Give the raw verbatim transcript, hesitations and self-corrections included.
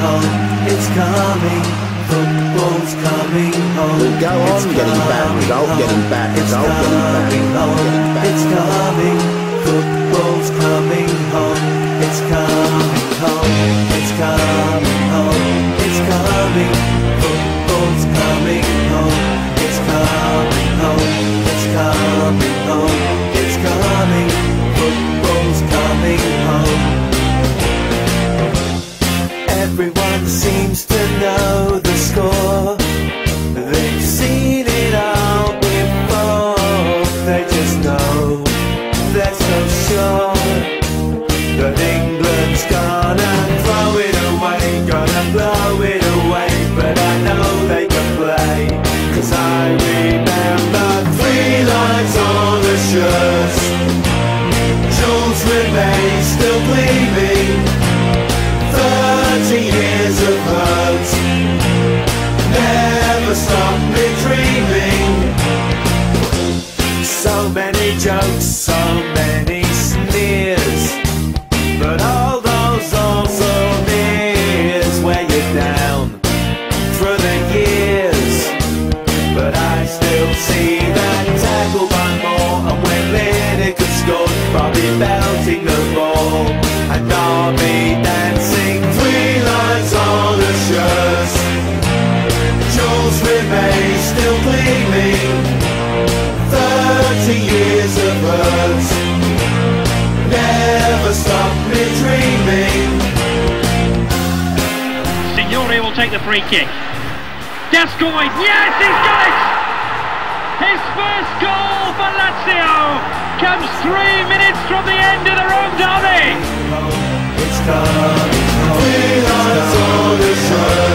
home, it's coming. Football's coming home. We'll go on getting back, result, getting back, result, getting back, result, getting back. It's coming. Football's coming home. It's coming home. It's coming home. It's coming. Football's coming home. It's coming home. It's coming home. It's coming. Football's coming home. Everyone seems to know the score. They've seen it all before. They just know they're so sure that England's gonna throw it away, gonna blow it away. But I know they can play, 'cause I remember three lines on the shirts. Jules Rimet still gleaming. Thirty years of hurt never stopped me dreaming. So many jokes, so many sneers, but all those also nears wear you down through the years. But I still see that tackle by Moore, and when Lineker scored, Bobby belting the ball, and Derby dancing three lines on the shirts. Jules Rimet still gleaming. Thirty years of hurt never stopped me dreaming. Signore will take the free kick. Gascoigne, yes, he's got it! His first goal for Lazio comes three minutes from the end of the Rome derby. It's coming home. It's coming home.